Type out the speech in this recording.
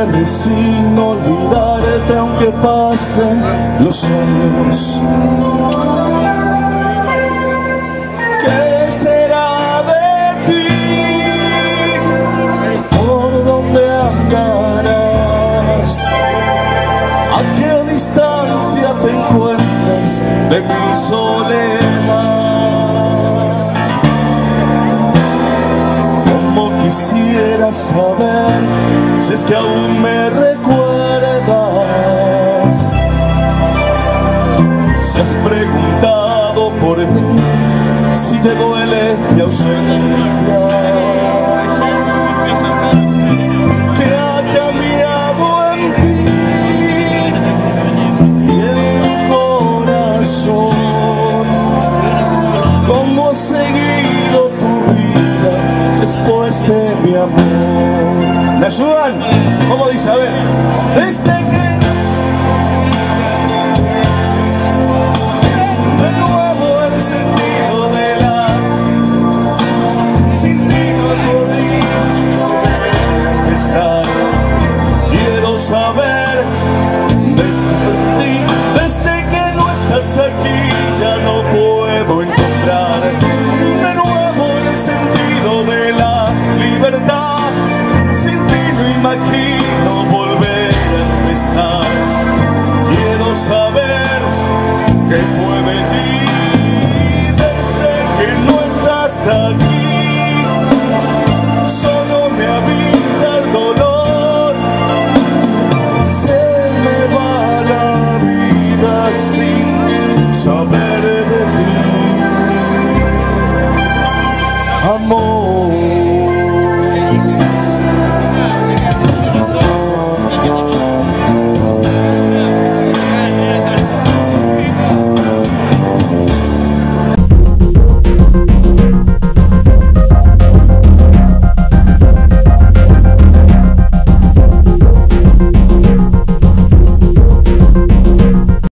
me resigno a olvidarte aunque pasen los años. ¿Qué será de ti? ¿Por dónde andarás? ¿A qué distancia te encuentras de mi soledad? Como quisiera saber si es que aún me recuerdas, si has preguntado por mí, si te duele mi ausencia. ¿Qué ha cambiado en ti y en tu corazón? ¿Cómo has seguido tu vida después de mi amor? ¿Me ayudan? ¿Cómo dice? A ver. Desde que de nuevo el sentido de la sin ti no podría empezar. Quiero saber desde